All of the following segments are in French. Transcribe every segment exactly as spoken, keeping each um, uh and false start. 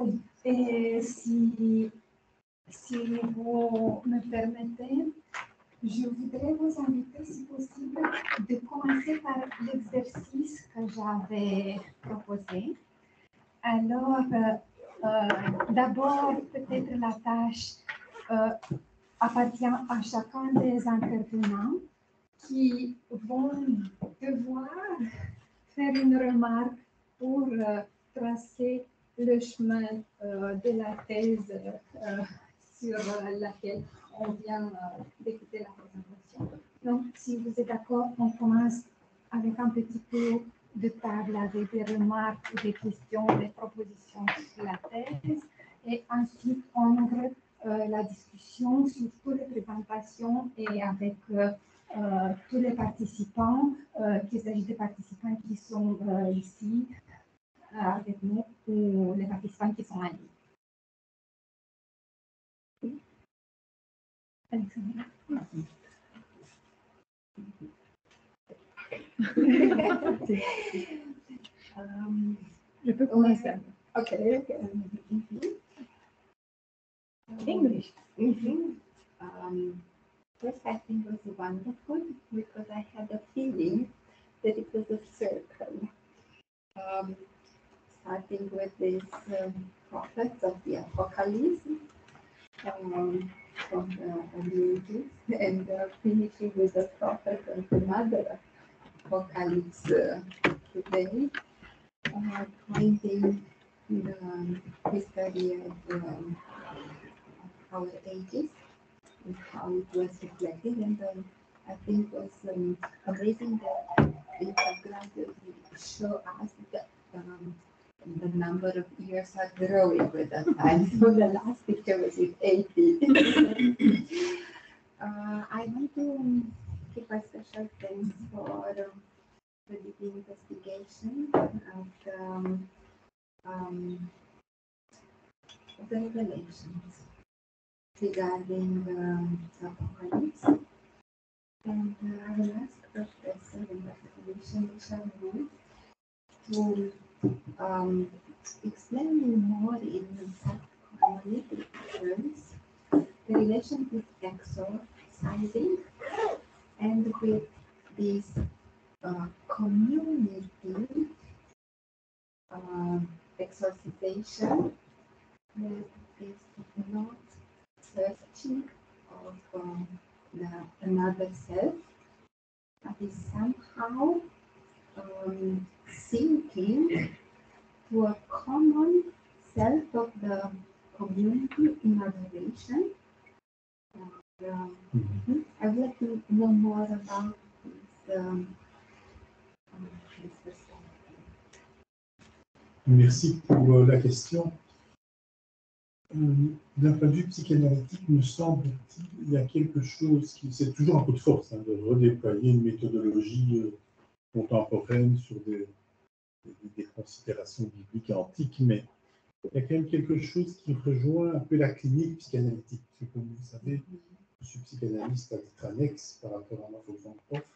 Et si, si vous me permettez, je voudrais vous inviter, si possible, de commencer par l'exercice que j'avais proposé. Alors, euh, euh, d'abord, peut-être la tâche euh, appartient à chacun des intervenants qui vont devoir faire une remarque pour euh, tracer le chemin euh, de la thèse euh, sur laquelle on vient euh, d'écouter la présentation. Donc, si vous êtes d'accord, on commence avec un petit tour de table avec des remarques, des questions, des propositions sur la thèse. Et ensuite, on ouvre euh, la discussion sur toutes les présentations et avec euh, euh, tous les participants, euh, qu'il s'agit des participants qui sont euh, ici euh, avec nous ou les participants qui sont en ligne. Alexandra. um, Je peux commencer. okay, okay. Mm-hmm. English. Mm-hmm. Um, first, I think it was wonderful because I had a feeling that it was a circle. Um, starting with these um, prophets of the apocalypse um, from the Ages, and uh, finishing with the prophet of another apocalypse uh, today, uh, pointing the um, history of um, our ages and how it was reflected. And um, I think it was um, amazing that infographics show us that um, the number of years are growing with the time. So the last picture was with eighty. uh, I want to um, give a special thanks for um, the deep investigation of the, um, um, of the revelations regarding um, the apocalypse. And uh, I will ask Professor in the commission to um, explain me more in analytic terms the relation with exorcising and with this uh, community uh, exorcisation that is not searching of um, the another self, but is somehow um, sinking to a common self of the community in adoration. And, um, mm-hmm. I would like to know more about this, um, um, this perspective. Merci pour la question. D'un point de vue psychanalytique, me semble-t-il, il y a quelque chose qui, c'est toujours un coup de force hein, de redéployer une méthodologie euh, contemporaine sur des, des, des considérations bibliques et antiques, mais il y a quand même quelque chose qui rejoint un peu la clinique psychanalytique. Parce que, comme vous savez, je suis psychanalyste à titre annexe par rapport à ma fonction de prof.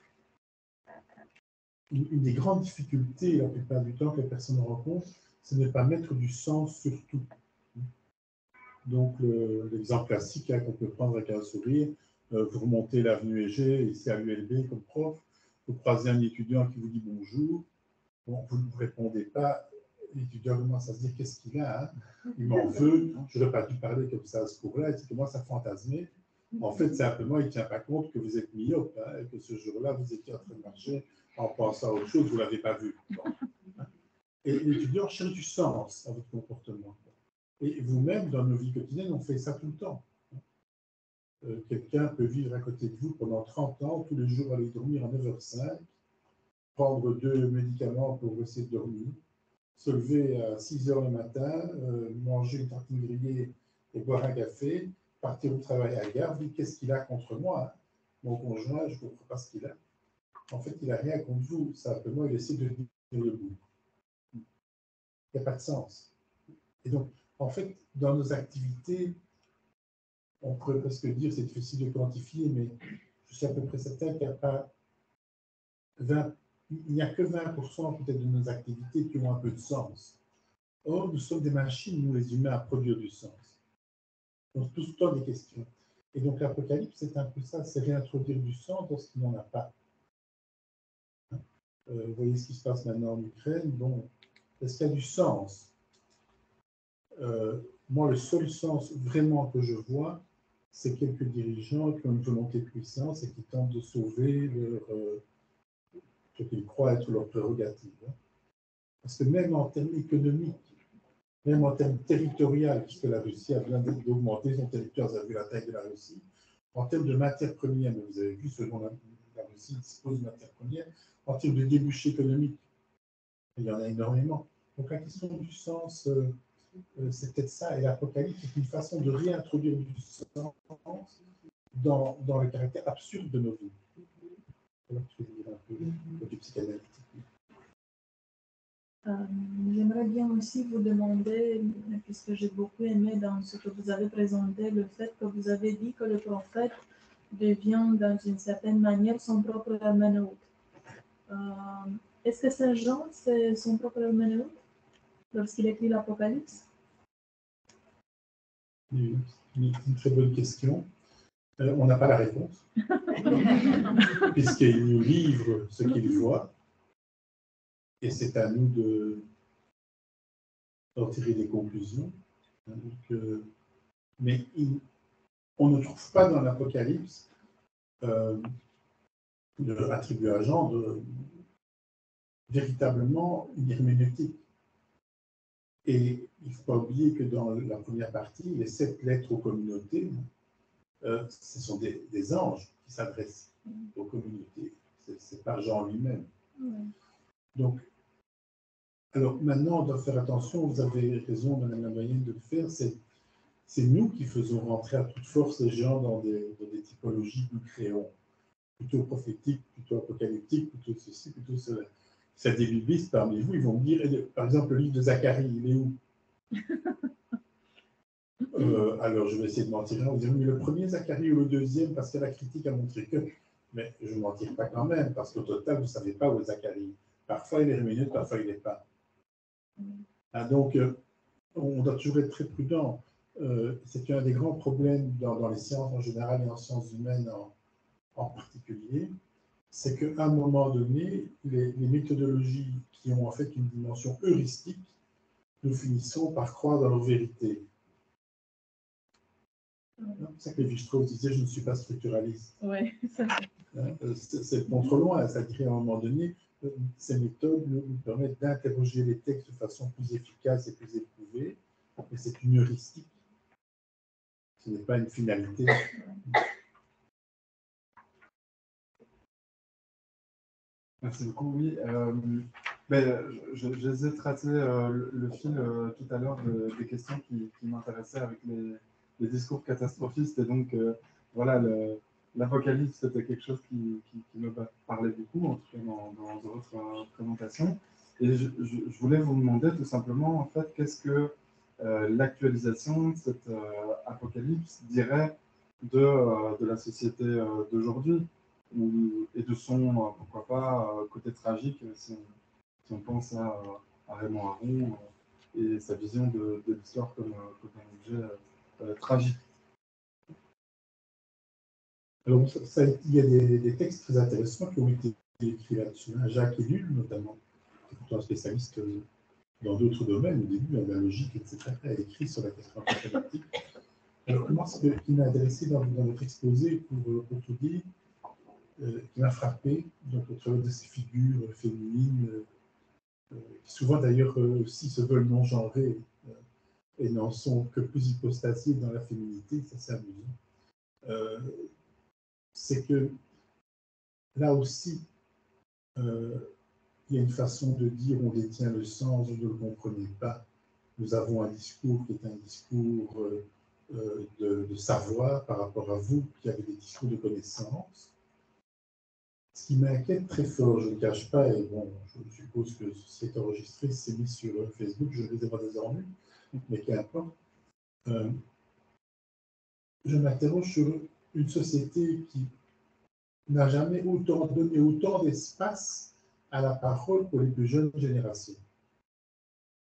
Une, une des grandes difficultés, la plupart du temps, que les personnes rencontrent, c'est de ne pas mettre du sens sur tout. Donc, l'exemple classique hein, qu'on peut prendre avec un sourire, euh, vous remontez l'avenue Égée, ici à l'U L B comme prof, vous croisez un étudiant qui vous dit bonjour, bon, vous ne vous répondez pas, l'étudiant commence à se dire qu'est-ce qu'il a, hein, il m'en veut, je n'aurais pas dû parler comme ça à ce cours-là, il commence à fantasmer. En fait, simplement, il ne tient pas compte que vous êtes myope, hein, et que ce jour-là, vous étiez en train de marcher en pensant à autre chose, vous ne l'avez pas vu. Bon. Et l'étudiant cherche du sens à votre comportement. Et vous-même, dans nos vies quotidiennes, on fait ça tout le temps. Euh, Quelqu'un peut vivre à côté de vous pendant trente ans, tous les jours aller dormir à neuf heures cinq, prendre deux médicaments pour essayer de dormir, se lever à six heures le matin, euh, manger une tartine grillée et boire un café, partir au travail à la gare, vous dites qu'est-ce qu'il a contre moi, hein? Mon conjoint, je ne comprends pas ce qu'il a. En fait, il n'a rien contre vous, simplement il essaie de tenir le bout. Il n'y a pas de sens. Et donc, en fait, dans nos activités, on pourrait presque dire, c'est difficile de quantifier, mais je suis à peu près certain qu'il n'y a pas vingt, il n'y a que vingt pour cent peut-être de nos activités qui ont un peu de sens. Or, nous sommes des machines, nous les humains, à produire du sens. Donc, tout ce temps des questions. Et donc, l'Apocalypse, c'est un peu ça, c'est réintroduire du sens dans ce qu'il n'y en a pas. Euh, vous voyez ce qui se passe maintenant en Ukraine. Bon, est-ce qu'il y a du sens? euh, Moi, le seul sens vraiment que je vois, c'est quelques dirigeants qui ont une volonté de puissance et qui tentent de sauver leur, euh, ce qu'ils croient être leur prérogative. Hein. Parce que même en termes économiques, même en termes territoriaux, puisque la Russie a besoin d'augmenter son territoire, vous avez vu la taille de la Russie, en termes de matières premières, mais vous avez vu, selon la, la Russie dispose de matières premières, en termes de débouchés économiques, il y en a énormément. Donc la question du sens, euh, euh, c'est peut-être ça, et l'Apocalypse est une façon de réintroduire du sens dans, dans le caractère absurde de nos vies. Alors, je vais dire un peu du psychanalytique. Euh, J'aimerais bien aussi vous demander, puisque j'ai beaucoup aimé dans ce que vous avez présenté, le fait que vous avez dit que le prophète devient dans une certaine manière son propre herméneute. Euh, Est-ce que Saint Jean, c'est son propre herméneute lorsqu'il écrit l'Apocalypse? Une, une, une très bonne question. Euh, on n'a pas la réponse, puisqu'il nous livre ce qu'il voit. Et c'est à nous de d'en tirer des conclusions. Donc, euh, mais il, on ne trouve pas dans l'Apocalypse euh, attribué à Jean de, véritablement une herméneutique. Et il ne faut pas oublier que dans la première partie, les sept lettres aux communautés, euh, ce sont des, des anges qui s'adressent aux communautés. Ce n'est pas Jean lui-même. Mm. Donc, alors maintenant, on doit faire attention, vous avez raison, Madame la doyenne, de le faire, c'est nous qui faisons rentrer à toute force les gens dans des, dans des typologies que nous créons, plutôt prophétiques, plutôt apocalyptiques, plutôt ceci, plutôt cela. C'est des biblistes parmi vous, ils vont me dire, par exemple, le livre de Zacharie, il est où? euh, Alors, je vais essayer de mentir, on va dire, mais le premier Zacharie ou le deuxième, parce que la critique a montré que, mais je ne mentir pas quand même, parce qu'au total, vous ne savez pas où est Zacharie. Parfois, il est herméneute, parfois, il n'est pas. Ah, donc, euh, on doit toujours être très prudent. Euh, c'est un des grands problèmes dans, dans les sciences en général et en sciences humaines en, en particulier, c'est qu'à un moment donné, les, les méthodologies qui ont en fait une dimension heuristique, nous finissons par croire dans leur vérité. C'est pour ça que Lévi-Strauss disait « je ne suis pas structuraliste ». Oui, c'est le contre-loin, c'est-à-dire qu'à un moment donné, ces méthodes nous, nous permettent d'interroger les textes de façon plus efficace et plus éprouvée, mais c'est une heuristique. Ce n'est pas une finalité. Merci beaucoup. Oui, euh, ben, je, je les ai tracé euh, le, le fil euh, tout à l'heure de, des questions qui, qui m'intéressaient avec les, les discours catastrophistes. Et donc, euh, voilà, l'Apocalypse, c'était quelque chose qui, qui, qui me parlait beaucoup, en tout cas dans, dans votre euh, présentation. Et je, je, je voulais vous demander tout simplement, en fait, qu'est-ce que euh, l'actualisation de cette euh, Apocalypse dirait de, euh, de la société euh, d'aujourd'hui, et de son, euh, pourquoi pas, euh, côté tragique, si on, si on pense à, à Raymond Aron euh, et sa vision de, de l'histoire comme, comme un objet euh, tragique. Alors, ça, ça, il y a des, des textes très intéressants qui ont été écrits là-dessus. Hein. Jacques Ellul, notamment, qui est plutôt un spécialiste dans d'autres domaines, au début, dans la logique, et cetera, a écrit sur la question apocalyptique. Alors, moi, ce qui m'a intéressé dans, dans votre exposé, pour, pour tout dire, euh, qui m'a frappé, donc au travers de ces figures euh, féminines, euh, qui souvent d'ailleurs euh, aussi se veulent non-genrées euh, et n'en sont que plus hypostasiées dans la féminité, ça c'est amusant. Euh, c'est que là aussi, euh, il y a une façon de dire on détient le sens, vous ne le comprenez pas. Nous avons un discours qui est un discours euh, euh, de, de savoir par rapport à vous, qui avez des discours de connaissance. Ce qui m'inquiète très fort, je ne le cache pas, et bon, je suppose que c'est enregistré, c'est mis sur Facebook, je ne les ai pas désormais, mais qu'importe. Euh, je m'interroge sur une société qui n'a jamais autant donné autant d'espace à la parole pour les plus jeunes générations.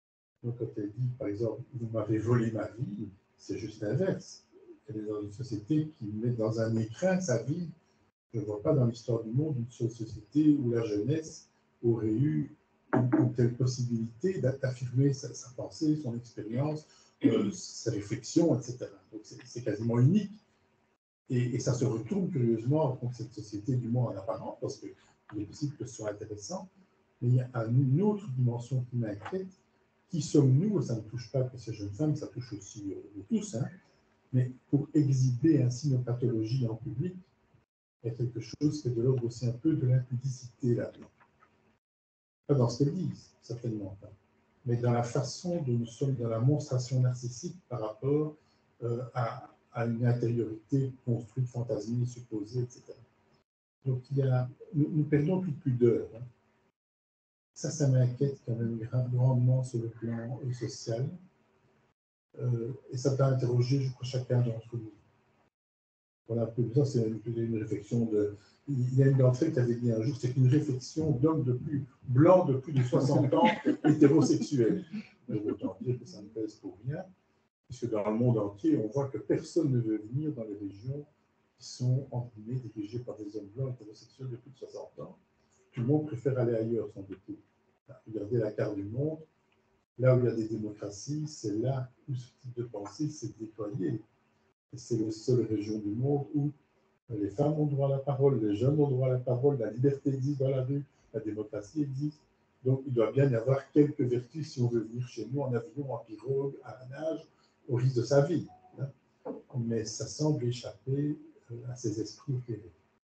Donc, quand elle dit, par exemple, vous m'avez volé ma vie, c'est juste l'inverse. Elle est dans une société qui met dans un écrin sa vie. Je ne vois pas dans l'histoire du monde une société où la jeunesse aurait eu une, une telle possibilité d'affirmer sa, sa pensée, son expérience, euh, sa réflexion, et cetera. Donc, c'est quasiment unique. Et, et ça se retourne curieusement contre cette société du monde en apparence, parce qu'il est possible que ce soit intéressant, mais il y a une autre dimension qui m'inquiète. Qui sommes-nous? Ça ne touche pas que ces jeunes femmes, ça touche aussi euh, nous tous, hein, mais pour exhiber ainsi nos pathologies en public, il y a quelque chose qui est de l'ordre aussi un peu de l'impudicité là-dedans. Pas dans ce qu'elles disent, certainement pas, mais dans la façon dont nous sommes dans la monstration narcissique par rapport euh, à, à une intériorité construite, fantasmée, supposée, et cetera. Donc il y a, nous, nous perdons toute pudeur. Hein. Ça, ça m'inquiète quand même grandement sur le plan social. Euh, et ça peut interroger, je crois, chacun d'entre nous. Voilà, ça, c'est une, une réflexion de... Il y a une d'entre elles qui avait dit un jour, c'est une réflexion d'homme de plus, blanc de plus de soixante ans, hétérosexuel. Mais autant dire que ça ne pèse pour rien, puisque dans le monde entier, on voit que personne ne veut venir dans les régions qui sont, entre guillemets, dirigées par des hommes blancs hétérosexuels de plus de soixante ans. Tout le monde préfère aller ailleurs, sans doute. Regardez la carte du monde. Là où il y a des démocraties, c'est là où ce type de pensée s'est déployé. Et c'est la seule région du monde où les femmes ont droit à la parole, les jeunes ont droit à la parole, la liberté existe dans la rue, la démocratie existe. Donc il doit bien y avoir quelques vertus si on veut venir chez nous en avion, en pirogue, à la nage, au risque de sa vie. Hein. Mais ça semble échapper à ces esprits éclairés.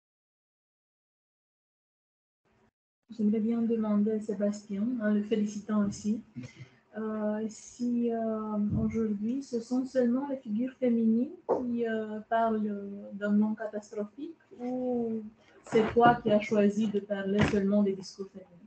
J'aimerais bien demander à Sébastien, en le félicitant aussi, euh, si euh, aujourd'hui ce sont seulement les figures féminines qui euh, parlent d'un monde catastrophique ou c'est toi qui as choisi de parler seulement des discours féminins?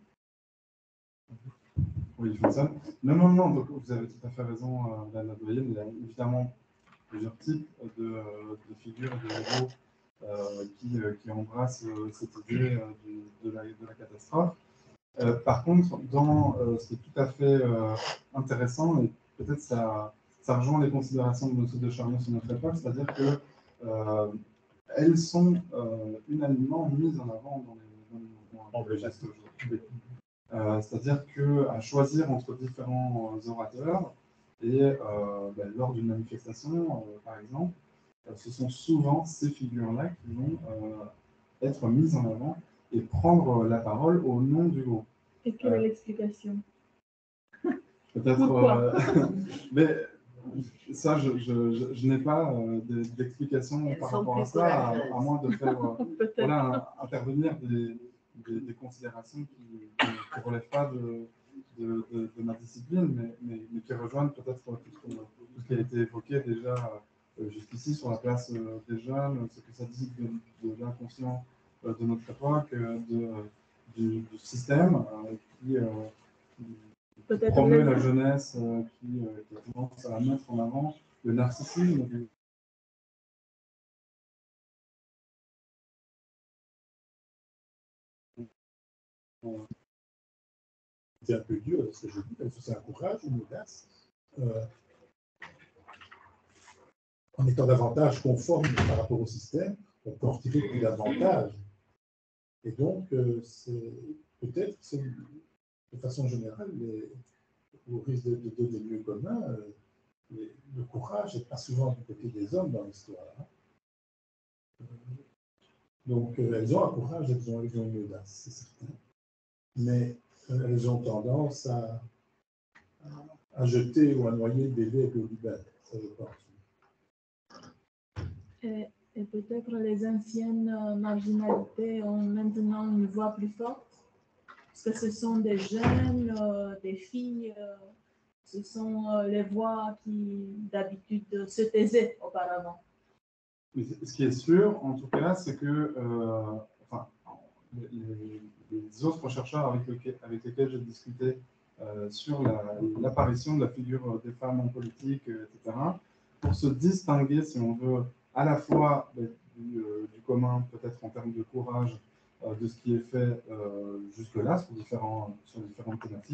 Oui, je fais ça. Non, non, non, donc vous avez tout à fait raison, euh, Madame la doyenne. Il y a évidemment plusieurs types de, de figures, de héros euh, qui, euh, qui embrassent euh, cette idée euh, de, de, la, de la catastrophe. Euh, par contre, dans euh, ce qui est tout à fait euh, intéressant, et peut-être ça, ça rejoint les considérations de M. de Charnier sur notre époque, c'est-à-dire que euh, elles sont euh, unanimement mises en avant dans les, dans les mouvements emblématistes aujourd'hui. Euh, c'est-à-dire qu'à choisir entre différents orateurs, et euh, ben, lors d'une manifestation, euh, par exemple, euh, ce sont souvent ces figures-là qui vont euh, être mises en avant et prendre la parole au nom du groupe. Et quelle est euh, l'explication? Peut-être... Euh, mais ça, je, je, je, je n'ai pas euh, d'explication par rapport à ça, à, à moins de faire euh, voilà, intervenir des, des, des considérations qui ne relèvent pas de, de, de, de ma discipline, mais, mais, mais qui rejoignent peut-être tout, tout ce qui a été évoqué déjà euh, jusqu'ici sur la place euh, des jeunes, ce que ça dit de, de l'inconscient euh, de notre époque, de, du, du système euh, qui... Euh, qui promeut la jeunesse, euh, qui, euh, qui a tendance à la mettre en avant, le narcissisme. C'est un peu dur ce que je dis, parce que c'est un courage, une audace. Euh, en étant davantage conforme par rapport au système, on peut en retirer plus d'avantages. Et donc, euh, peut-être, de façon générale, les, au risque de donner des lieux communs, euh, les, le courage n'est pas souvent du côté des hommes dans l'histoire. Hein. Donc, euh, elles ont un courage, elles ont, elles ont une audace, c'est certain. Mais euh, elles ont tendance à, à, à jeter ou à noyer le bébé avec l'eau du bain, ça je pense. Et, et peut-être les anciennes marginalités ont maintenant une voix plus forte, parce que ce sont des jeunes, euh, des filles, euh, ce sont euh, les voix qui d'habitude se taisaient auparavant. Mais ce qui est sûr, en tout cas, c'est que euh, enfin, les, les autres chercheurs avec, lequel, avec lesquels j'ai discuté euh, sur l'apparition la, de la figure des femmes en politique, et cetera, pour se distinguer, si on veut, à la fois du, euh, du commun, peut-être en termes de courage, euh, de ce qui est fait euh, jusque-là sur, différents, sur différentes thématiques,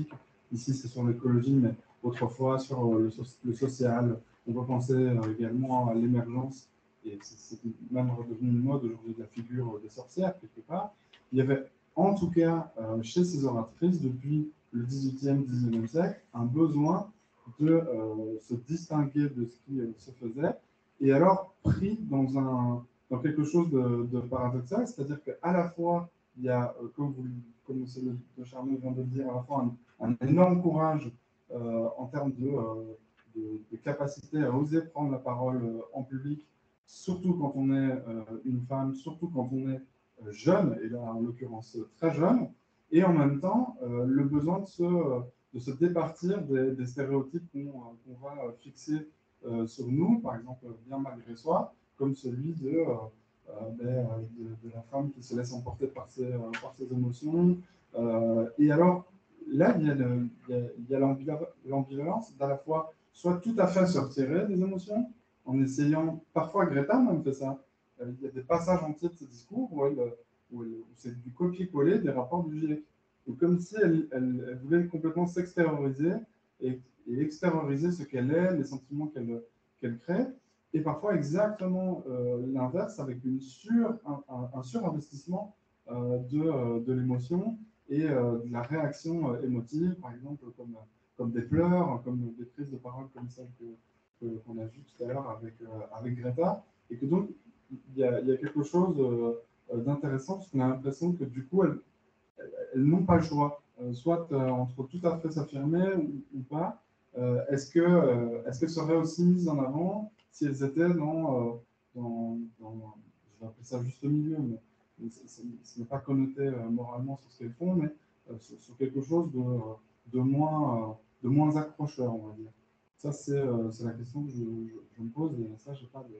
ici c'est sur l'écologie, mais autrefois sur le, so le social. On peut penser également à l'émergence, et c'est même redevenu une mode aujourd'hui, de la figure des sorcières, quelque part. Il y avait en tout cas euh, chez ces oratrices, depuis le dix-huitième, dix-neuvième siècle, un besoin de euh, se distinguer de ce qui euh, se faisait, et alors pris dans, un, dans quelque chose de, de paradoxal, c'est-à-dire qu'à la fois, il y a, euh, comme, vous, comme M. de Charmeuse vient de le dire, à la fois un, un énorme courage euh, en termes de, euh, de, de capacité à oser prendre la parole euh, en public, surtout quand on est euh, une femme, surtout quand on est euh, jeune, et là en l'occurrence très jeune, et en même temps euh, le besoin de se, de se départir des, des stéréotypes qu'on qu'on va fixer euh, sur nous, par exemple bien malgré soi, comme celui de, euh, ben, de, de la femme qui se laisse emporter par ses, par ses émotions. Euh, et alors, là, il y a, le, il y a l'ambivalence d'à la fois soit tout à fait se retirer des émotions, en essayant, parfois Greta même fait ça. Il y a des passages entiers de ce discours où, elle, où, elle, où c'est du copier-coller des rapports du GIEC. Et comme si elle, elle, elle voulait complètement s'extérioriser et, et extérioriser ce qu'elle est, les sentiments qu'elle qu'elle crée, et parfois exactement euh, l'inverse, avec une sur, un, un, un surinvestissement euh, de, euh, de l'émotion et euh, de la réaction euh, émotive, par exemple, comme, comme des pleurs, comme des prises de parole comme celle que, qu'on a vue tout à l'heure avec, euh, avec Greta, et que donc, il y a, il y a quelque chose euh, d'intéressant, parce qu'on a l'impression que du coup, elles, elles n'ont pas le choix, euh, soit euh, entre tout à fait s'affirmer ou, ou pas. Euh, est-ce que, euh, est-ce qu'elles seraient aussi mises en avant si elles étaient dans, euh, dans, dans je vais appeler ça juste milieu, mais ce n'est pas connoté euh, moralement sur ce qu'elles font, mais euh, sur, sur quelque chose de, de, moins, euh, de moins accrocheur, on va dire. Ça, c'est euh, la question que je, je, je me pose, et ça, je n'ai pas,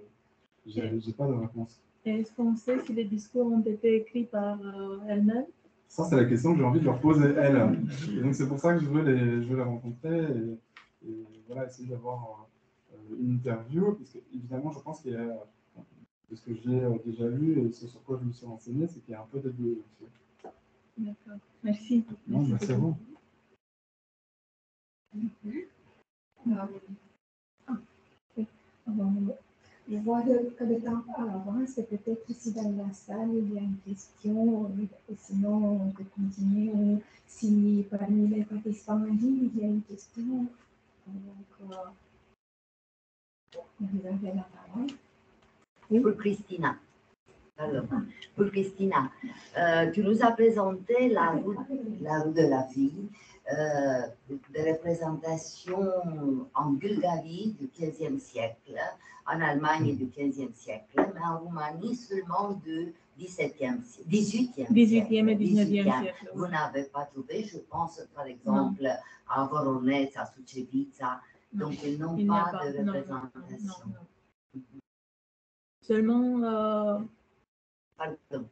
j'ai pas de réponse. Est-ce qu'on sait si les discours ont été écrits par euh, elles-mêmes? Ça, c'est la question que j'ai envie de leur poser, elles. Et donc, c'est pour ça que je veux les, je veux les rencontrer et, et voilà, essayer d'avoir euh, une interview, parce que, évidemment, je pense qu'il y a, de ce que j'ai déjà lu et ce sur quoi je me suis renseigné, c'est qu'il y a un peu des deux. D'accord. Merci. Non, merci, merci à vous. Je vois que le temps avance, peut-être si dans la salle il y a une question, sinon on peut continuer, ou si parmi les participants en ligne il y a une question, donc euh, vous avez la parole. Oui. Pour Christina. Alors, pour Christina, euh, tu nous as présenté la route, la route de la vie, euh, des représentations en Bulgarie du quinzième siècle, en Allemagne du quinzième siècle, mais en Roumanie seulement du dix-septième, dix-huitième siècle. dix-huitième et dix-neuvième siècle. Vous n'avez pas trouvé, je pense, par exemple, non. à Voronezh, à Sucevița, donc ils n'ont pas, pas de représentation. Non, non, non. Seulement, euh, Pardon.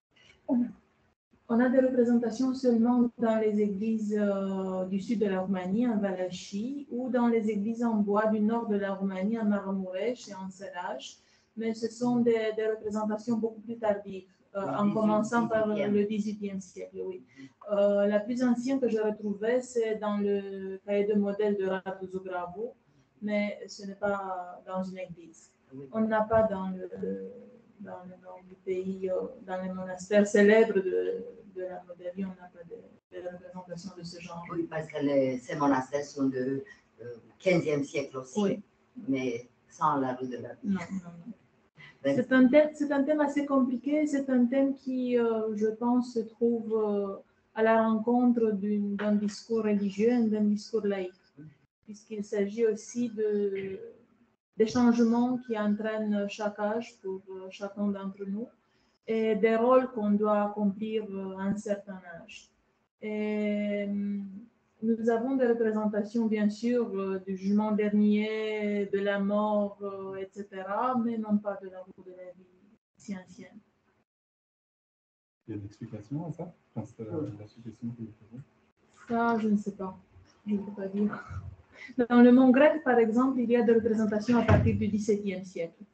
On a des représentations seulement dans les églises euh, du sud de la Roumanie, en Valachie, ou dans les églises en bois du nord de la Roumanie, en Maramureș et en Săraș, mais ce sont des, des représentations beaucoup plus tardives, euh, en commençant par le dix-huitième siècle. Oui. Euh, la plus ancienne que j'ai retrouvée, c'est dans le cahier de modèle de Radu Zugravu, mais ce n'est pas dans une église. On n'a pas dans le... dans le nord du pays, dans les monastères célèbres de, de la Moldavie, on n'a pas de, de représentation de ce genre. Oui, parce que les, ces monastères sont du euh, quinzième siècle aussi, oui. Mais sans la rue de la vie. Non, non, non. Ben, c'est un thème, c'est un thème assez compliqué, c'est un thème qui, euh, je pense, se trouve euh, à la rencontre d'un discours religieux et d'un discours laïque, puisqu'il s'agit aussi de... des changements qui entraînent chaque âge pour chacun d'entre nous et des rôles qu'on doit accomplir à un certain âge. Et nous avons des représentations, bien sûr, du jugement dernier, de la mort, et cetera, mais non pas de la roue de la vie si ancienne. Il y a une explication à ça? Enfin, c'était la, la suggestion que vous faisiez. Ça, je ne sais pas. Je ne peux pas dire. Dans le monde grec, par exemple, il y a des représentations à partir du dix-septième siècle.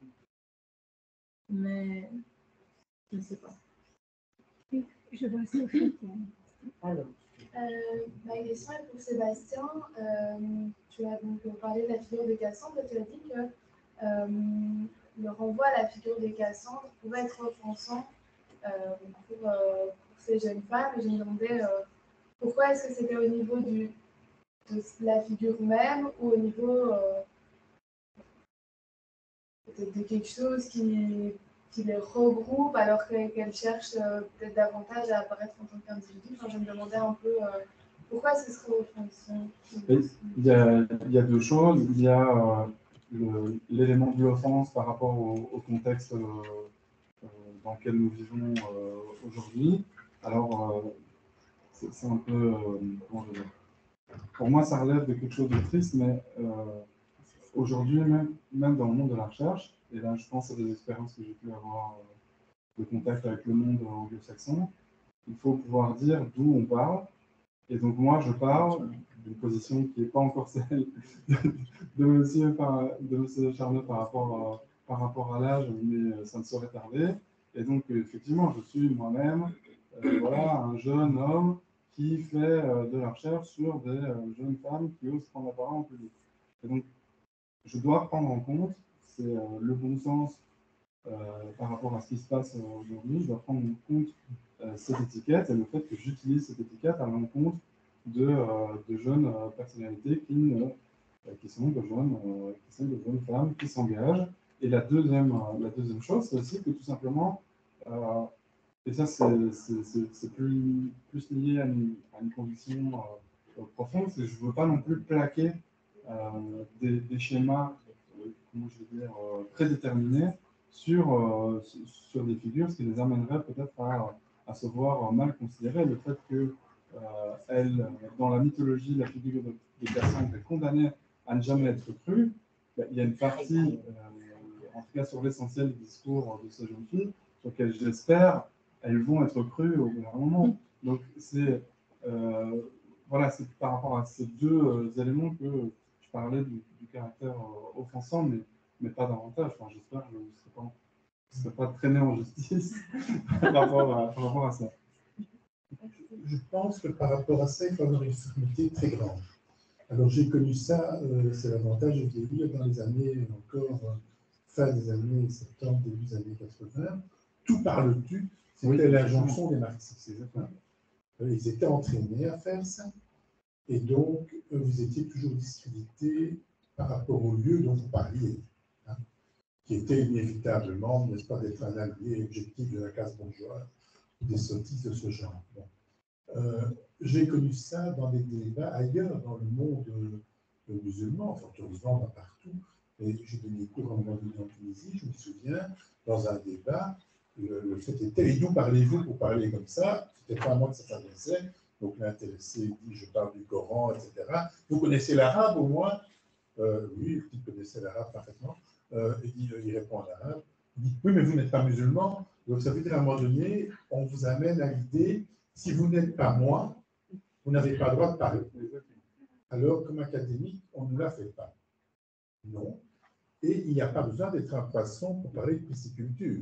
Mais je ne sais pas. Je vois Sophie. Alors, Euh, ma question est pour Sébastien. Euh, tu as donc parlé de la figure de Cassandre et tu as dit que euh, le renvoi à la figure de Cassandre pouvait être offensant euh, pour, euh, pour ces jeunes femmes. Et je me demandais euh, pourquoi est-ce que c'était au niveau du, de la figure même ou au niveau euh, de, de quelque chose qui, qui les regroupe alors que- qu'elles cherchent euh, peut-être davantage à apparaître en tant qu'individu. Enfin, je me demandais un peu euh, pourquoi ce serait offensant. Et Il y, a, il y a deux choses. Il y a euh, le- l'élément de l'offense par rapport au, au contexte euh, euh, dans lequel nous vivons euh, aujourd'hui. Alors, euh, c'est c'est un peu, euh, comment je veux dire, pour moi, ça relève de quelque chose de triste, mais euh, aujourd'hui, même, même dans le monde de la recherche, et là, je pense à des expériences que j'ai pu avoir euh, de contact avec le monde anglo-saxon, il faut pouvoir dire d'où on parle. Et donc, moi, je parle d'une position qui n'est pas encore celle de, de monsieur, par, de monsieur Charnot par rapport à, par rapport à l'âge, mais ça ne saurait tarder. Et donc, effectivement, je suis moi-même euh, voilà, un jeune homme qui fait euh, de la recherche sur des euh, jeunes femmes qui osent prendre la parole en public. Et donc, je dois prendre en compte, c'est euh, le bon sens euh, par rapport à ce qui se passe euh, aujourd'hui, je dois prendre en compte euh, cette étiquette et le fait que j'utilise cette étiquette à l'encontre de, euh, de jeunes euh, personnalités qui, ne, euh, qui, sont de jeunes, euh, qui sont de jeunes femmes qui s'engagent. Et la deuxième, euh, la deuxième chose, c'est aussi que tout simplement, euh, et ça c'est plus, plus lié à une, à une conviction euh, profonde, c'est que je ne veux pas non plus plaquer euh, des, des schémas, euh, comment je vais dire, euh, prédéterminés sur, euh, sur des figures, ce qui les amènerait peut-être à, à se voir mal considérées. Le fait que euh, elle, dans la mythologie, la figure de, de Cassandre est condamnée à ne jamais être crue, il y a une partie, euh, en tout cas sur l'essentiel du discours de ces jeunes filles, sur lesquelles j'espère elles vont être crues au bout d'un moment. Donc c'est euh, voilà, c'est par rapport à ces deux euh, éléments que je parlais du, du caractère euh, offensant, mais, mais pas davantage. Enfin, j'espère que je ne serai pas, je serai pas traîné en justice par, rapport à, par rapport à ça. Je pense que par rapport à ça, il faut avoir une fermeté très grande. Alors j'ai connu ça, euh, c'est l'avantage de vieillir dans les années encore euh, fin des années soixante-dix, début des années quatre-vingts. Tout par le tu, c'était oui, l'injonction des marxistes. Hein. Ils étaient entraînés à faire ça, et donc vous étiez toujours discrédité par rapport au lieu dont vous parliez, hein, qui était inévitablement, n'est-ce pas, d'être un allié objectif de la classe bourgeoise, des sottises de ce genre. Bon. Euh, J'ai connu ça dans des débats ailleurs, dans le monde euh, musulman, enfin, heureusement, pas partout. Et j'ai donné cours à un moment donné en Tunisie, je me souviens, dans un débat, le, le fait était, et d'où parlez-vous pour parler comme ça? C'était pas à moi que ça s'adressait. Donc l'intéressé dit, je parle du Coran, et cetera. Vous connaissez l'arabe au moins? euh, Oui, il connaissait l'arabe parfaitement. Euh, il, dit, il répond en arabe. Il dit, oui, mais vous n'êtes pas musulman. Donc ça veut dire à un moment donné, on vous amène à l'idée, si vous n'êtes pas moi, vous n'avez pas le droit de parler. Alors, comme académique, on ne nous la fait pas. Non. Et il n'y a pas besoin d'être un poisson pour parler de pisciculture.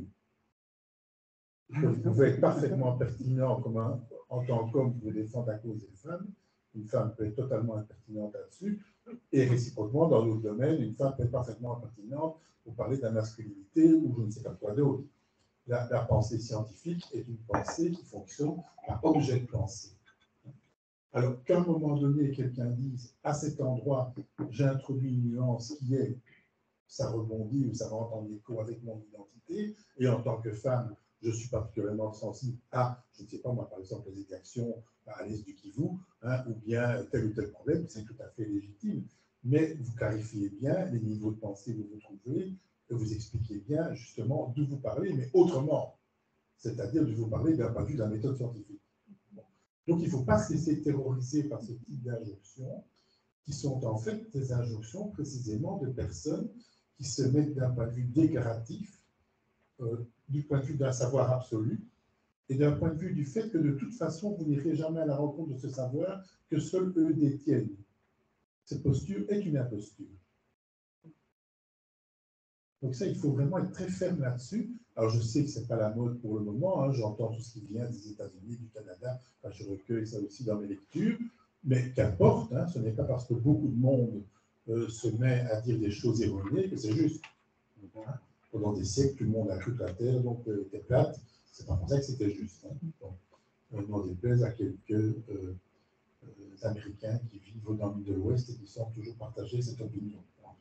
Vous pouvez être parfaitement pertinent comme un, en tant qu'homme pour défendre la cause des femmes. Une femme peut être totalement impertinente là-dessus. Et réciproquement, dans d'autres domaines, une femme peut être parfaitement impertinente pour parler de la masculinité ou je ne sais pas quoi d'autre. La, la pensée scientifique est une pensée qui fonctionne par objet de pensée. Alors qu'à un moment donné, quelqu'un dise à cet endroit, j'ai introduit une nuance qui est, ça rebondit ou ça rentre en écho avec mon identité, et en tant que femme, je suis particulièrement sensible à, je ne sais pas moi, par exemple, les exactions à l'est du Kivu, hein, ou bien tel ou tel problème, c'est tout à fait légitime, mais vous clarifiez bien les niveaux de pensée que vous vous trouvez, et vous expliquez bien justement d'où vous parlez, mais autrement, c'est-à-dire de vous parler d'un point de vue de la méthode scientifique. Bon. Donc il ne faut pas se laisser terroriser par ce type d'injonctions, qui sont en fait des injonctions précisément de personnes qui se mettent d'un point de vue déclaratif, euh, du point de vue d'un savoir absolu, et d'un point de vue du fait que de toute façon, vous n'irez jamais à la rencontre de ce savoir que seuls eux détiennent. Cette posture est une imposture. Donc ça, il faut vraiment être très ferme là-dessus. Alors je sais que ce n'est pas la mode pour le moment, hein. J'entends tout ce qui vient des États-Unis, du Canada, enfin, je recueille ça aussi dans mes lectures, mais qu'importe, hein, ce n'est pas parce que beaucoup de monde euh, se met à dire des choses erronées que c'est juste. Hein. Pendant des siècles, tout le monde a cru que la Terre donc, euh, était plate, c'est pas pour ça que c'était juste. Hein. Donc, euh, n'en déplaise à quelques euh, euh, Américains qui vivent dans l'île de l'Ouest et qui sont toujours partagés cette opinion.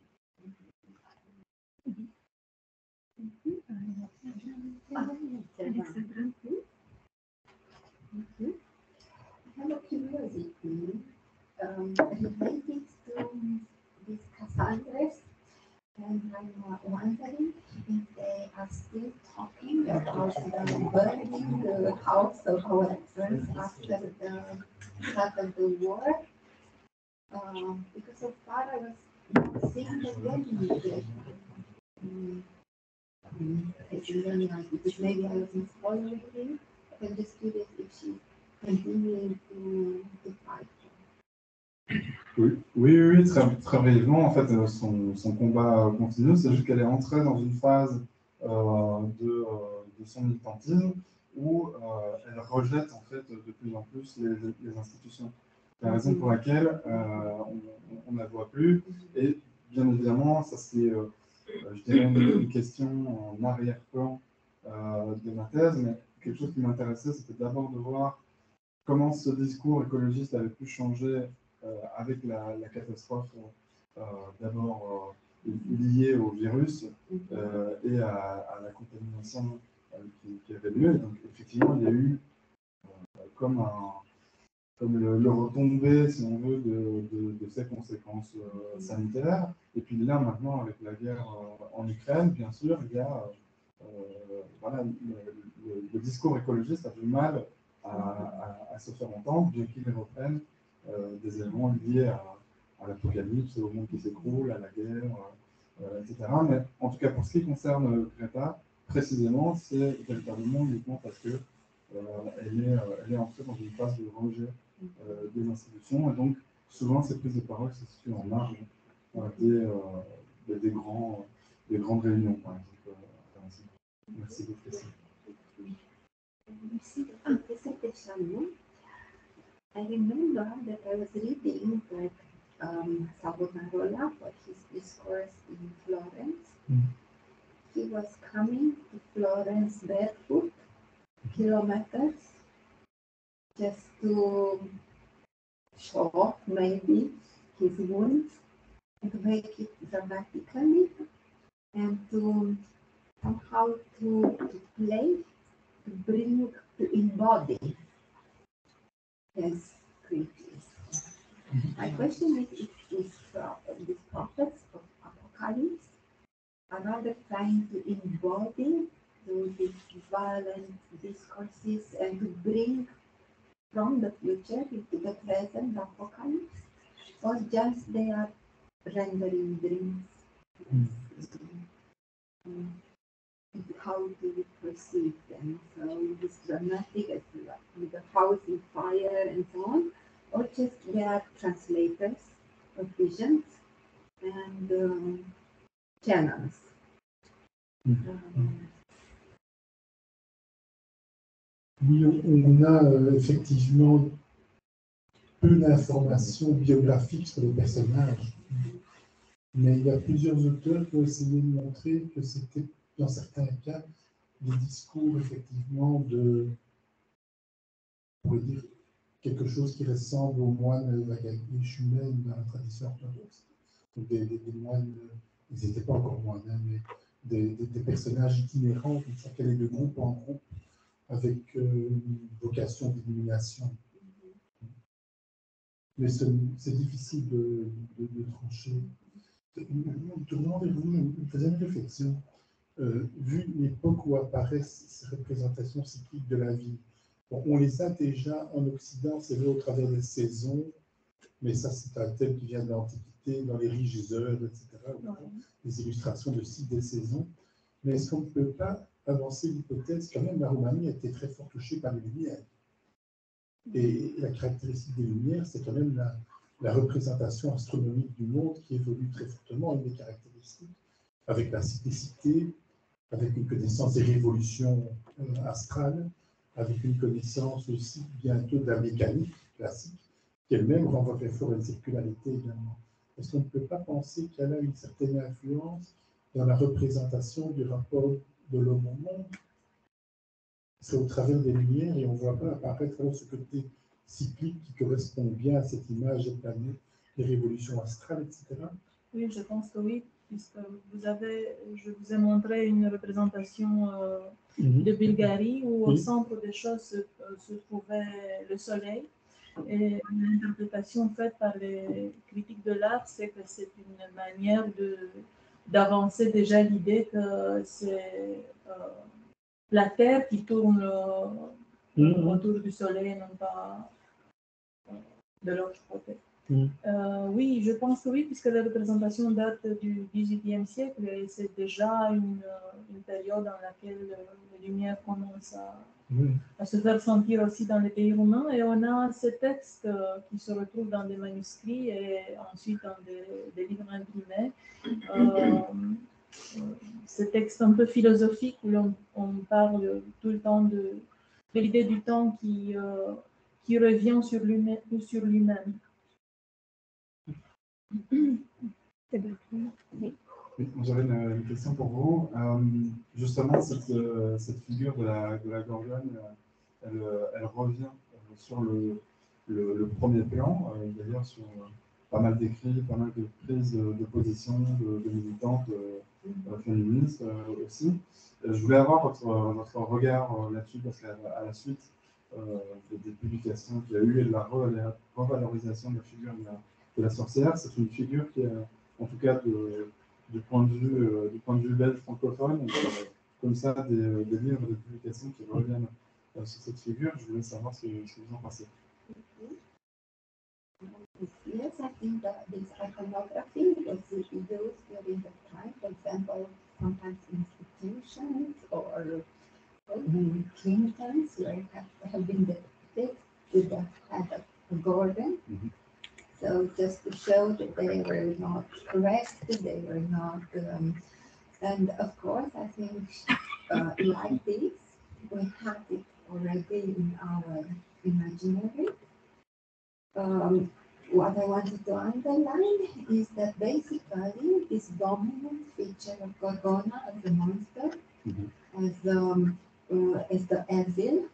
Alexandra. Mm-hmm. I have a curiosity um, related to these Cassandras, and I'm wondering if they are still talking about the burning the house of Alexandria after the start of the war. Um, because so far I was not seeing the burning. Um, It's really nice because maybe I wasn't following him. I'm just curious if she's continuing to, to fight. Oui, oui, oui, très, très brièvement, en fait, son, son combat continue, c'est juste qu'elle est entrée dans une phase euh, de, euh, de son militantisme où euh, elle rejette en fait de plus en plus les, les institutions. C'est la raison pour laquelle euh, on ne la voit plus. Et bien évidemment, ça c'est, euh, je dirais, une, une question en arrière-plan euh, de ma thèse, mais quelque chose qui m'intéressait, c'était d'abord de voir comment ce discours écologiste avait pu changer euh, avec la, la catastrophe euh, d'abord euh, liée au virus euh, et à, à la contamination euh, qui, qui avait lieu. Donc effectivement, il y a eu euh, comme, un, comme le, le retombé, si on veut, de, de, de ces conséquences euh, sanitaires. Et puis là, maintenant, avec la guerre euh, en Ukraine, bien sûr, il y a euh, voilà, le, le, le discours écologiste a du mal À, à, à se faire entendre, bien qu'ils reprennent euh, des éléments liés à, à l'apocalypse, au monde qui s'écroule, à la guerre, euh, et cetera. Mais en tout cas, pour ce qui concerne Greta, précisément, c'est véritablement uniquement parce qu'elle euh, est, euh, elle est entrée dans une phase de rejet euh, des institutions, et donc souvent ces prises de parole se situent en marge euh, des, euh, des, des, grands, des grandes réunions, par exemple. Euh, Merci beaucoup. I remember that I was reading that um, Savonarola, for his discourse in Florence, mm. he was coming to Florence barefoot, kilometers, just to show off maybe his wounds and to make it dramatically and to somehow to, to play, to bring, to embody his critics. My question is if these, uh, these prophets of Apocalypse are rather trying to embody these violent discourses and to bring from the future into the present Apocalypse, or just they are rendering dreams. Mm. Um, how do we perceive them? So this dramatic as with the house in fire and so on, or just they are translators of visions and um, channels. Mm-hmm. um, Oui, on a euh, effectivement peu d'informations biographiques sur les personnages, mais il y a plusieurs auteurs qui ont essayé de montrer que c'était, dans certains cas, des discours effectivement de, on pourrait dire, quelque chose qui ressemble aux moines Vagabéchumen dans la tradition orthodoxe. Donc des, des, des moines, ils n'étaient pas encore moines, hein, mais des, des, des personnages itinérants qui s'appelaient de groupe en groupe avec euh, une vocation d'illumination. Mais c'est difficile de, de, de trancher. Tournant vers vous, je me faisais une réflexion. Euh, vu l'époque où apparaissent ces représentations cycliques de la vie, bon, on les a déjà en Occident, c'est vrai, au travers des saisons, mais ça, c'est un thème qui vient de l'Antiquité, dans les riches heures, et cetera, les illustrations de cycles des saisons. Mais est-ce qu'on ne peut pas avancer l'hypothèse quand même la Roumanie a été très fort touchée par les Lumières. Et la caractéristique des Lumières, c'est quand même la, la représentation astronomique du monde qui évolue très fortement. Une des caractéristiques, avec la cyclicité, avec une connaissance des révolutions euh, astrales, avec une connaissance aussi bientôt de la mécanique classique, qui elle-même renvoie très fort à une circularité également. Est-ce qu'on ne peut pas penser qu'elle a une certaine influence dans la représentation du rapport de l'homme au monde? C'est au travers des lumières et on ne voit pas apparaître ce côté cyclique qui correspond bien à cette image des planètes, des révolutions astrales, et cetera. Oui, je pense que oui, puisque vous avez, je vous ai montré une représentation euh, Mhm. de Bulgarie où au Oui. centre des choses se, se trouvait le soleil. Et l'interprétation faite par les critiques de l'art, c'est que c'est une manière de, d'avancer déjà l'idée que c'est euh, la Terre qui tourne euh, Mhm. autour du soleil, non pas euh, de l'autre côté. Mm. Euh, oui, je pense que oui, puisque la représentation date du dix-huitième siècle et c'est déjà une, une période dans laquelle les lumières commencent à, Mm. à se faire sentir aussi dans les pays romains. Et on a ces textes qui se retrouvent dans des manuscrits et ensuite dans des, des livres imprimés. Euh, ces textes un peu philosophiques où on, on parle tout le temps de, de l'idée du temps qui, euh, qui revient sur lui-même. Sur lui-même. Oui, j'avais une, une question pour vous. Euh, justement, cette, euh, cette figure de la, de la Gorgone, euh, elle, euh, elle revient euh, sur le, le, le premier plan, euh, d'ailleurs sur euh, pas mal d'écrits, pas mal de prises de, de position de, de militantes euh, euh, féministes euh, aussi. Euh, je voulais avoir votre, votre regard euh, là-dessus, parce qu'à à la suite euh, des, des publications qu'il y a eu et de la re- revalorisation de la figure de la, de la sorcière, c'est une figure qui est, en tout cas de, du, point de vue, euh, du point de vue belge francophone, et, euh, comme ça, des, des livres de publications qui reviennent euh, sur cette figure. Je voulais savoir ce que, ce que vous en pensez. Yes, I think that this iconography was used during the time, for example, sometimes institutions or um, kingdoms where have, have been depicted with the head of a Gorgon. Mhm. So just to show that they were not correct, they were not, um, and of course, I think uh, like this, we have it already in our imaginary. Um, what I wanted to underline is that basically this dominant feature of Gorgona as a monster, Mhm. as um, uh, as the evil,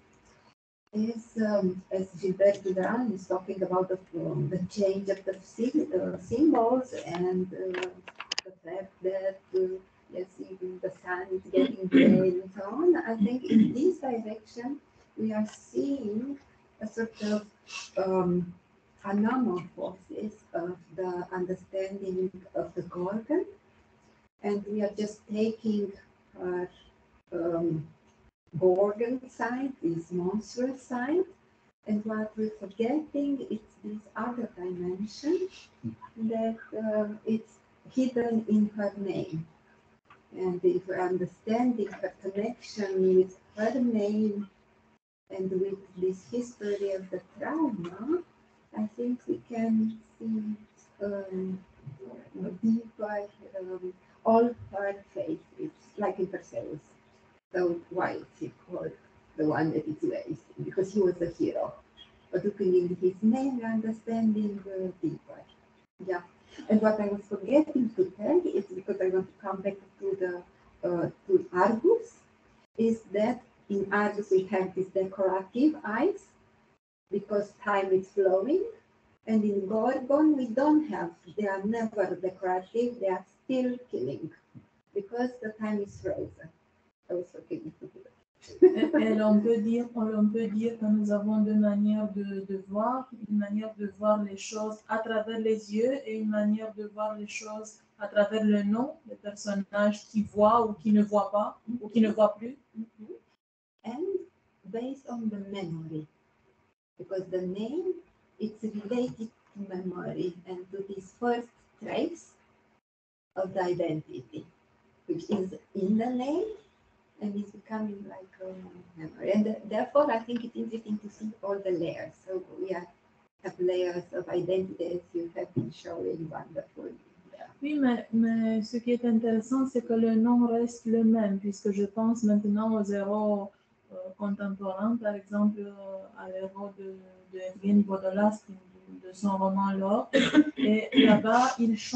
is, um, as Gilberto Duran is talking about the, um, the change of the sy- uh, symbols and uh, the fact that, uh, yes, even the sun is getting gray and so on. I think in this direction, we are seeing a sort of um, anamorphosis of the understanding of the Gorgon, and we are just taking our um, Gorgon side, this monstrous side, and what we're forgetting is this other dimension that uh, it's hidden in her name. And if we're understanding her connection with her name and with this history of the trauma, I think we can see um, deeper um, all her faces, like in Perseus. So why is he called the one that is wasting? Because he was a hero. But looking in his name, we're understanding uh, deeper. Yeah. And what I was forgetting to tell is, because I want to come back to the uh, to Argus, is that in Argus we have these decorative eyes because time is flowing, and in Gorgon we don't have. They are never decorative. They are still killing because the time is frozen. I was forgetting to do that. Et l'on peut dire, on peut dire que nous avons deux manières de, de voir, une manière de voir les choses à travers les yeux et une manière de voir les choses à travers le nom des personnages qui voient ou qui ne voient pas ou qui ne voient plus. Mhm. And based on the memory, because the name it's related to memory and to this first trace of the identity, which is in the name and is becoming like a memory. And th- therefore, I think it's interesting to see all the layers. So we are, have layers of identity as you have been showing wonderfully. Yeah. Oui, mais, mais ce qui est intéressant, c'est que le nom reste le même, puisque je pense maintenant aux héros euh, contemporains, par exemple euh, à l'héros de, de Evgeny Vodolazkin, de son roman L'Or, et là-bas, il change.